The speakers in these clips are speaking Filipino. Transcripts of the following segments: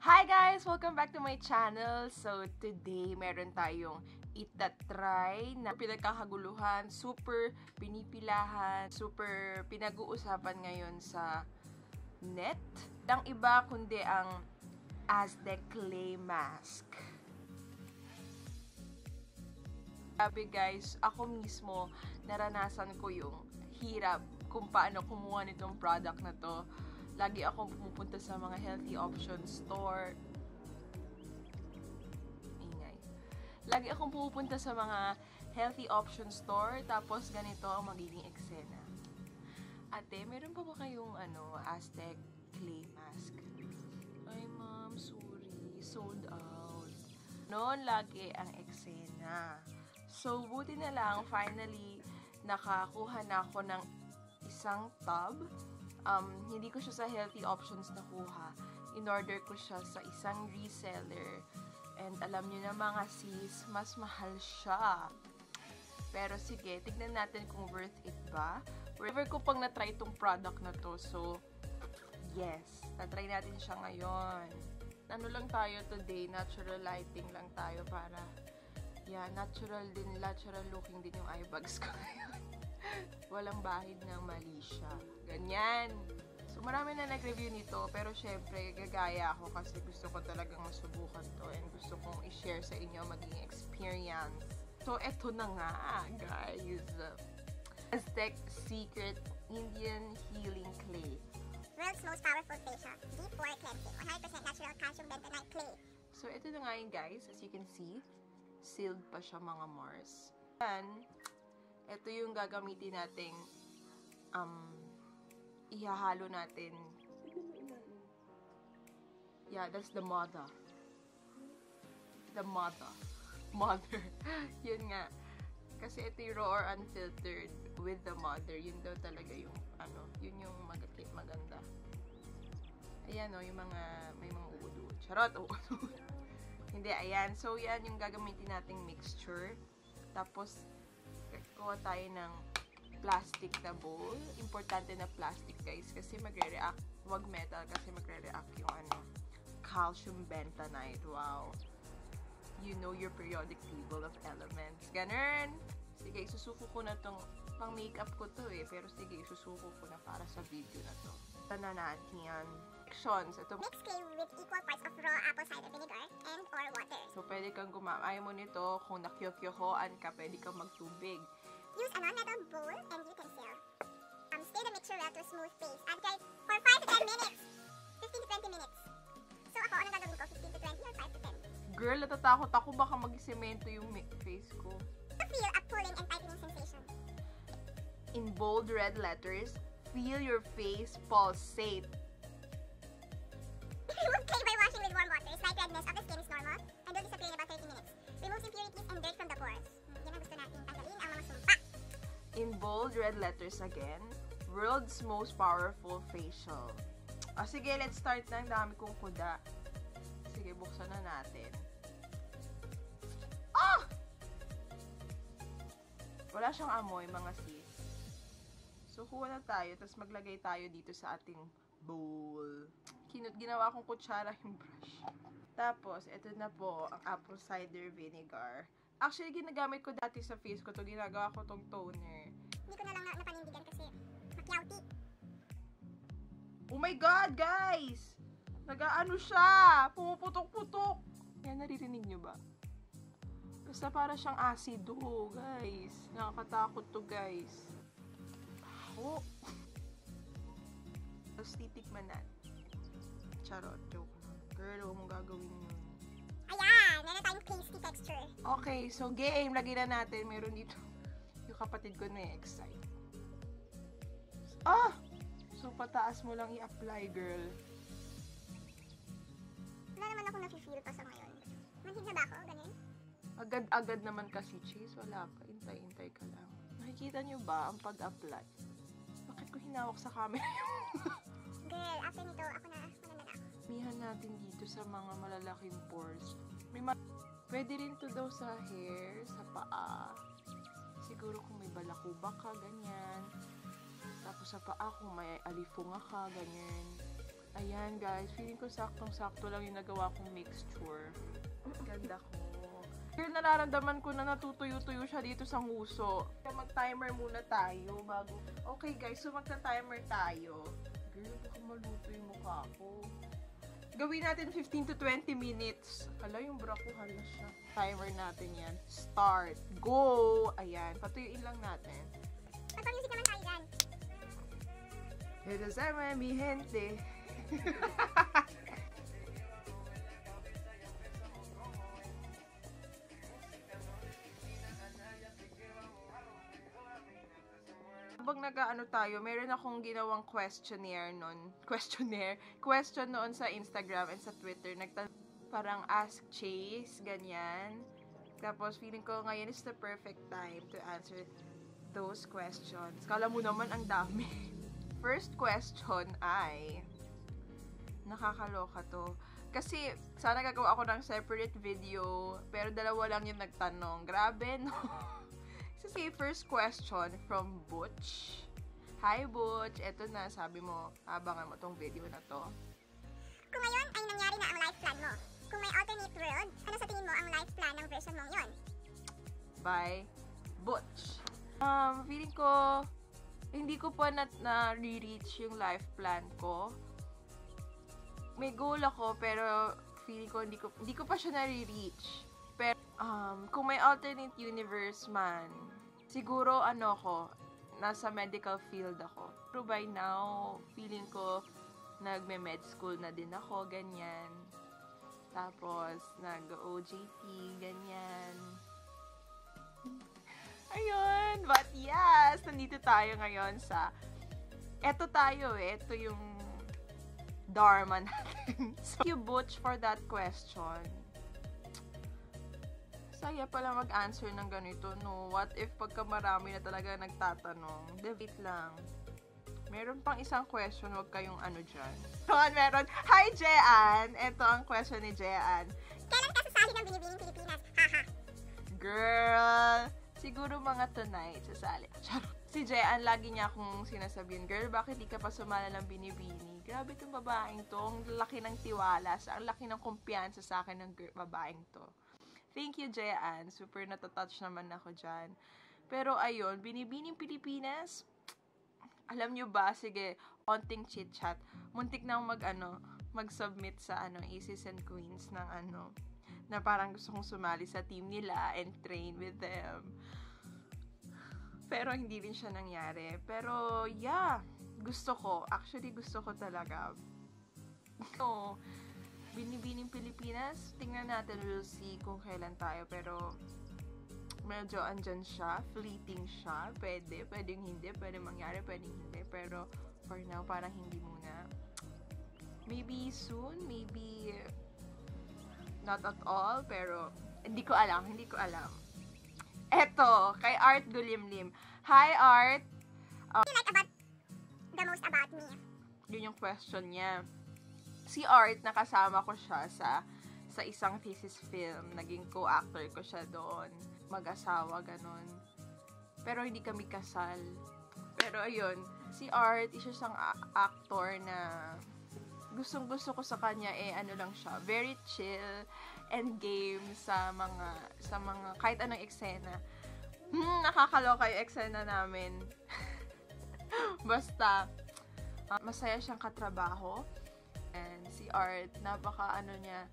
Hi guys! Welcome back to my channel. So today, meron tayong itatry na pinagkakaguluhan, super pinipilahan, super pinag-uusapan ngayon sa net. Ang iba kundi ang Aztec Clay Mask. Sabi guys, ako mismo naranasan ko yung hirap kung paano kumuha nitong product na to. Lagi akong pumupunta sa mga healthy option store. Ingay. Lagi akong pumupunta sa mga healthy option store, tapos ganito ang magiging eksena. Ate, meron pa ba kayong Aztec Clay Mask? Ay ma'am, sorry. Sold out. Noon lagi ang eksena. So, buti na lang, finally, nakakuha na ako ng isang tub. Hindi ko siya sa healthy options nakuha. In-order ko siya sa isang reseller. And alam niyo na mga sis, mas mahal siya. Pero sige, tignan natin kung worth it ba. Never ko pang na-try itong product na to. So, yes, na-try natin siya ngayon. Ano lang tayo today, natural lighting lang tayo para, natural looking din yung eye bags ko ngayon. Walang bahid ng mali siya. Ganyan. So, marami na nag-review nito. Pero, syempre, gagaya ako kasi gusto ko talagang masubukan to. And gusto kong i-share sa inyo maging experience. So, eto na nga, guys. Aztec Secret Indian Healing Clay. World's most powerful facial. Deep pore cleansing. 100% natural calcium bentonite clay. So, ito na nga yun, guys. As you can see, sealed pa siya mga Mars. And, ito yung gagamitin nating ihahalo natin. Yeah, that's the mother. The mother. Mother. Yun nga. Kasi ito yung raw or unfiltered with the mother. Yun daw talaga yung yun yung maganda. Ayan yung may mga uod. Charot, uod. Hindi, ayan. So, yan yung gagamitin nating mixture. Tapos, kuha tayo ng plastic na bowl. Importante na plastic, guys, kasi magre-react. Wag metal kasi magre-react yung calcium bentonite. Wow. You know your periodic table of elements. Ganun. Sige, isusuko ko na tong pang-makeup ko to pero sige, isusuko ko na para sa video na to. Ito na natin. Ito. Mix clay with equal parts of raw apple cider vinegar and or water. So, pwede kang ayaw mo nito, kung nakyokyohoan ka, pwede kang magtubig. Use a non-metal bowl and utensil. Stir the mixture well to a smooth paste. Add dry for 5 to 10 minutes. 15 to 20 minutes. So, ako, anong gagawin ko? 15 to 20 or 5 to 10? Girl, natatakot ako baka mag-semento yung face ko. To feel a pulling and tightening sensation. In bold red letters, feel your face pulsate. Remove clay by washing with warm water. Slight redness of the skin is normal and will disappear in about 30 minutes. Removes impurities and dirt from the pores. Yan ang gusto natin tanggalin, ang mga sumpa. In bold red letters again, world's most powerful facial. Sige, let's start na. Ang dami kong kuda. Sige, buksan na natin. Ah! Wala siyang amoy, mga sis. So, kuha na tayo, tapos maglagay tayo dito sa ating bowl. Ginawa kong kutsara yung brush. Tapos, ito na po ang apple cider vinegar. Actually, ginagamit ko dati sa face ko to. Ginagawa ko tong toner. Hindi ko na lang napanindigan kasi makyauti. Oh my God, guys! Nag-aano siya! Pumuputok-putok! Yan, naririnig nyo ba? Basta para siyang acido, guys. Nakakatakot to, guys. Ako. Tapos titikman natin. Charot, joke. Girl, huwag mong gagawin yun. Ayan! Meron tayong pasty texture. Okay, so game. Lagay na natin. Meron dito. Yung kapatid ko na-excite. Ah! So, pataas mo lang i-apply, girl. Wala naman ako nafe-feel pa sa ngayon. Manhid na ba ako? Ganun? Agad-agad naman kasi, Chase. Wala pa. Intay-intay ka lang. Nakikita nyo ba ang pag-apply? Bakit ko hinawak sa camera yung... Girl, after nito, ako na ako. Mihan natin dito sa mga malalaking pores. Pwede rin to daw sa hair, sa paa. Siguro kung may balakubak ka, ganyan. Tapos sa paa, kung may alifunga ka, ganyan. Ayan guys, feeling ko saktong-sakto lang yung nagawa kong mixture. Ganda ko. Pero nararamdaman ko na natutuyo-tuyo siya dito sa nguso. Kaya mag-timer muna tayo bago. Okay guys, so magta-timer tayo. Girl, baka maluto yung mukha ko. Gawin natin 15 to 20 minutes. Hala, yung bra ko, hala siya. Timer natin yan. Start. Go! Ayan, patuyuin lang natin. Magpa-music naman tayo dyan. Ito sa mi gente. Habang nag-ano tayo, meron akong ginawang questionnaire noon. Question noon sa Instagram and sa Twitter. Parang ask Chase, ganyan. Tapos feeling ko ngayon is the perfect time to answer those questions. Kala mo naman ang dami. First question ay, nakakaloka to. Kasi, sana gagawa ako ng separate video, pero dalawa lang yung nagtanong. Grabe, no? Kasi, first question from Butch. Hi, Butch. Eto na, sabi mo, abangan mo tong video na to. Kung ngayon ay nangyari na ang life plan mo, kung may alternate world, ano sa tingin mo ang life plan ng version mong yon? By Butch. Feeling ko, hindi ko pa na-reach yung life plan ko. May goal ako, pero feeling ko hindi ko pa siya na-reach. Pero, kung may alternate universe man, siguro nasa medical field ako. Pero by now, feeling ko, nagme-med school na din ako, ganyan. Tapos, nag-OJT, ganyan. Ayun, but yes, nandito tayo ngayon sa, eto tayo eto yung dharma natin. So, thank you, Butch, for that question. Saya pala mag-answer ng ganito, no? What if pagka marami na talaga nagtatanong? Wait lang. Meron pang isang question, wag kayong dyan. Meron. Hi, Jean! Ito ang question ni Jean. Kailan ka sasali ng Binibining Pilipinas? Haha. Girl! Siguro mga tonight, sasali. Si Jean, lagi niya akong sinasabihin, girl, bakit di ka pa sumala ng Binibini? Grabe itong babaeng to. Ang laki ng tiwala. Ang laki ng kumpiyansa sa akin ng babaeng to. Thank you, Jean. Super natatouch naman ako dyan. Pero ayun, Binibining Pilipinas, alam nyo ba, sige, onting chit-chat. Muntik na mag-submit sa Aces and Queens ng na parang gusto kong sumali sa team nila and train with them. Pero hindi rin siya nangyari. Pero yeah, gusto ko. Actually, gusto ko talaga. So, Binibining Pilipinas, tingnan natin, we'll see kung kailan tayo. Pero, medyo andyan siya, fleeting siya. Pwedeng hindi, pwedeng mangyari, pwedeng hindi. Pero, for now, parang hindi muna. Maybe soon, maybe not at all, pero hindi ko alam. Eto, kay Art Gulimlim. Hi, Art! What do you like about the most about me? Yun yung question niya. Si Art, nakasama ko siya sa isang thesis film. Naging co-actor ko siya doon. Mag-asawa, ganon. Pero hindi kami kasal. Pero ayun, si Art, isa siyang actor na gustong-gusto ko sa kanya lang siya. Very chill and game sa mga kahit anong eksena. Nakakaloka yung eksena namin. Basta, masaya siyang katrabaho. And si Art, napaka niya,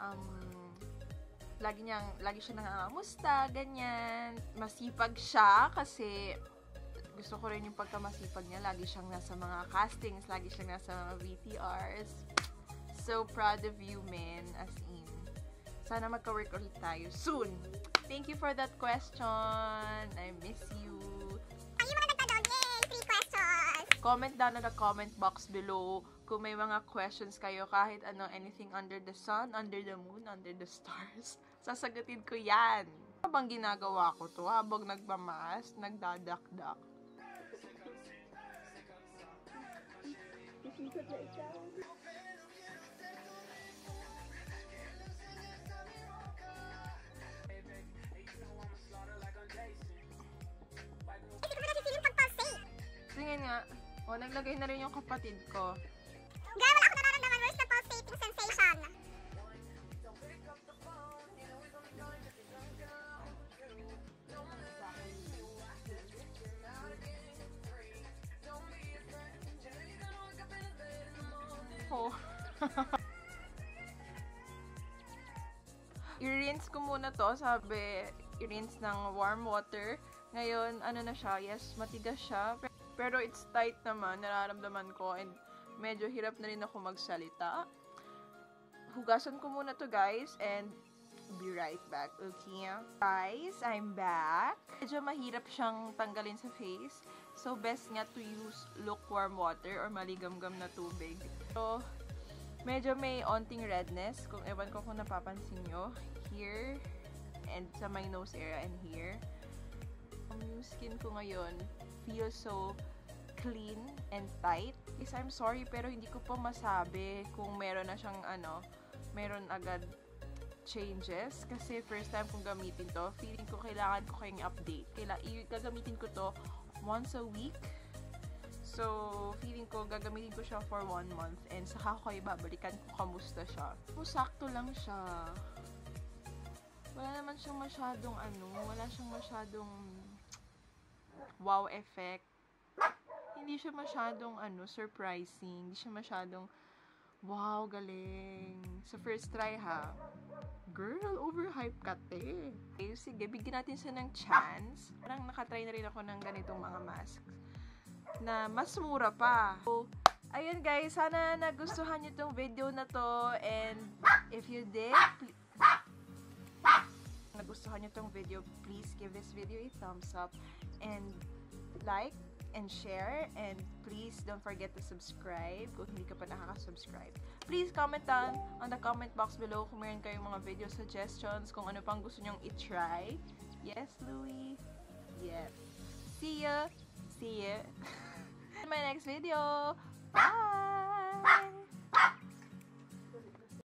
lagi siya nangangamusta, ganyan. Masipag siya kasi gusto ko rin yung pagkamasipag niya. Lagi siyang nasa mga castings, lagi siyang nasa mga VTRs. So proud of you, man, as in. Sana magka-work ulit tayo soon. Thank you for that question. I miss you. Ang iyo mga nagtanong, yay! 3 questions! Comment down in the comment box below kung may mga questions kayo, kahit anything under the sun, under the moon, under the stars. Sasagutin ko yan. Habang ginagawa ko to, habang nagmamask, nagdadakdak. Tingin nga. Naglagay na rin yung kapatid ko. Girl, wala ako nararamdaman. foundation. Oh. I-rinse ko muna to. Sabi, i-rinse ng warm water. Ngayon, ano na siya? Yes, matigas siya. Pero it's tight naman. Nararamdaman ko. And medyo hirap na rin ako magsalita. Hugasan ko muna to, guys. And be right back. Okay? Guys, I'm back. Medyo mahirap siyang tanggalin sa face. So, best nga to use lukewarm water or maligamgam na tubig. So, medyo may onting redness. Kung ewan ko kung napapansin nyo. Here, and sa my nose area, and here. Yung skin ko ngayon feels so clean and tight. Is I'm sorry, pero hindi ko pa masabi kung meron na siyang meron agad changes. Kasi first time kong gamitin to. Feeling ko kailangan ko kayong update. Gagamitin ko to once a week. So, feeling ko, gagamitin ko siya for 1 month. And saka ko kayo babalikan kung kamusta siya. Sakto lang siya. Wala naman siyang masyadong wala siyang masyadong wow effect. Hindi siya masyadong surprising. Hindi siya masyadong wow, galing. Sa first try ha. Girl, overhype ka te. Okay, sige, bigyan natin siya ng chance. Parang nakatry na rin ako ng ganitong mga masks na mas mura pa. So, ayun guys, sana nagustuhan nyo tong video na to. And if you did, nagustuhan nyo tong video, please give this video a thumbs up. And like and share. And please don't forget to subscribe kung hindi ka pa nakaka-subscribe. Please comment down on the comment box below kung meron kayong mga video suggestions, kung ano pang gusto nyong i-try. Yes, Louie? Yes. See ya! See ya! In my next video! Bye!